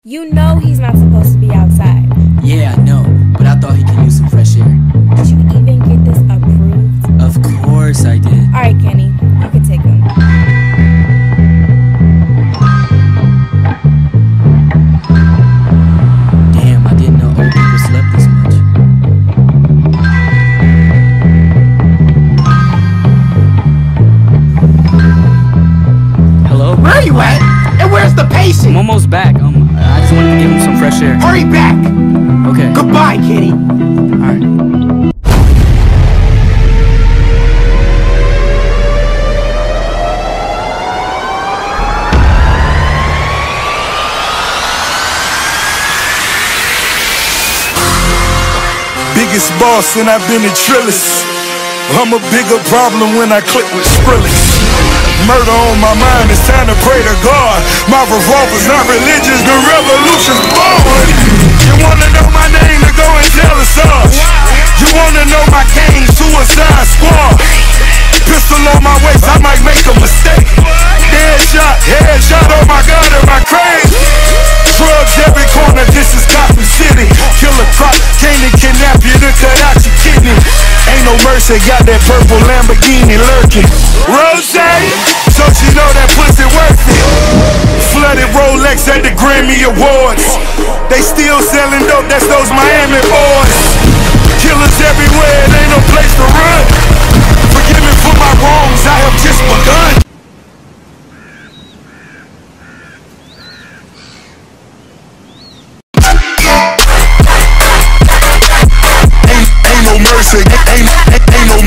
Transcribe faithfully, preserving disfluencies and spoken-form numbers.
You know he's not supposed to be outside. Yeah, I know, but I thought he could use some fresh air. Did you even get this approved? Of course I did. Alright, Kenny, you can take him. Damn, I didn't know old people slept this much. Hello? Where are you at? And where's the patient? I'm almost back. Um, I just wanted to give him some fresh air. Hurry back! Okay. Goodbye, Kenny. Alright. Biggest boss and I've been a Trillis. I'm a bigger problem when I click with Skrillex. Murder on my mind, it's time to pray to God. My revolver's not religious, the revolution's born. You wanna know my name, to go and tell us all. You wanna know my gang, Suicide Squad. Pistol on my waist, I might make a mistake. Headshot, headshot, oh my God, am I crazy? Drugs every corner, this is Gotham City. Killer crop, came to kidnap you to cut out your kidney. Ain't no mercy, got that purple Lamborghini lurking. Rose, so she know that pussy worth it. Flooded Rolex at the Grammy Awards. They still selling dope, that's those Miami boys. Killers everywhere, it ain't no place to run. Forgive me for my wrongs, I have just begun. Ain't, ain't no mercy, ain't, ain't, ain't no